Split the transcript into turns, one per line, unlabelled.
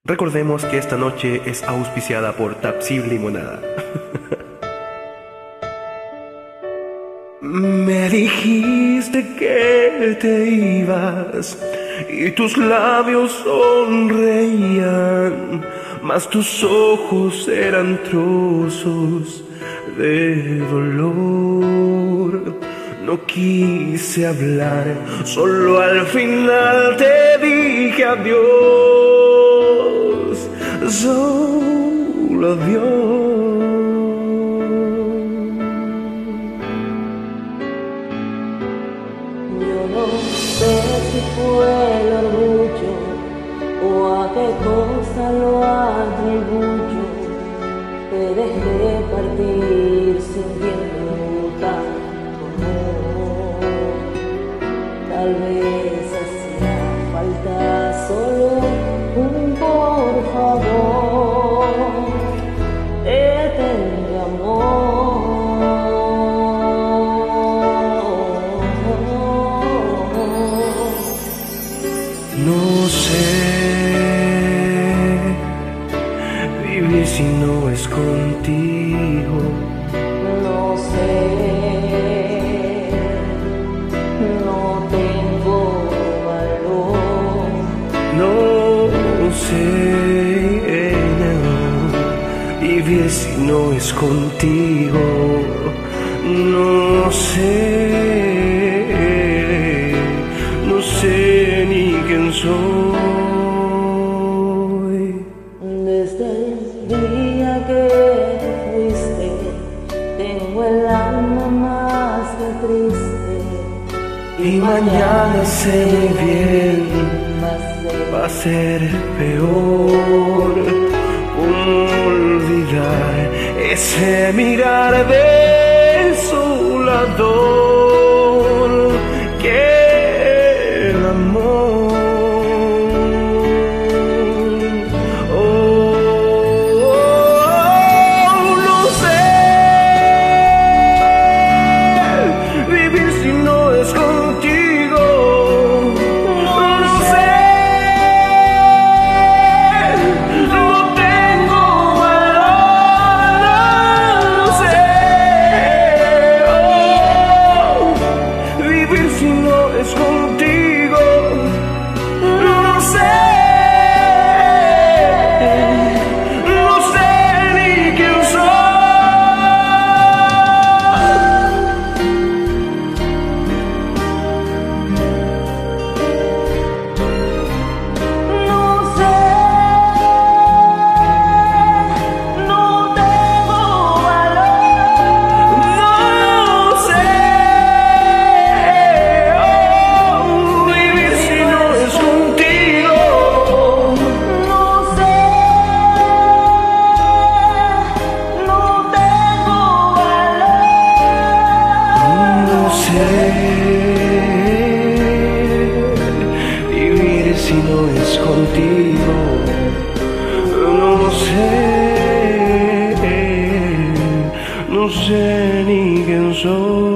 Recordemos que esta noche es auspiciada por Tapsib Limonada. Me dijiste que te ibas y tus labios sonreían, mas tus ojos eran trozos de dolor. No quise hablar, solo al final te dije adiós, solo adiós.
Yo no sé si fue el orgullo o a qué cosa lo atribuyo. Te dejé partir sintiendo tanto amor. Tal vez hacía falta solo un por favor. Eterno amor.
No sé vivir si no es contigo.
No sé, no tengo valor.
No sé vivir si no es contigo. No sé, no sé ni quién soy.
Desde el día que te fuiste, tengo el alma más que triste.
Y mañana sé muy bien, va a ser peor. ¿Cómo olvidar ese mirar desolador que el amor? No sé vivir si no es contigo. No sé, no tengo valor. No sé vivir si no es contigo. No sé, no sé ni quién soy.
No sé, no tengo valor.
No sé vivir si no es contigo.
No sé, no tengo valor.
No sé vivir si no es contigo. No sé, no sé ni quién soy.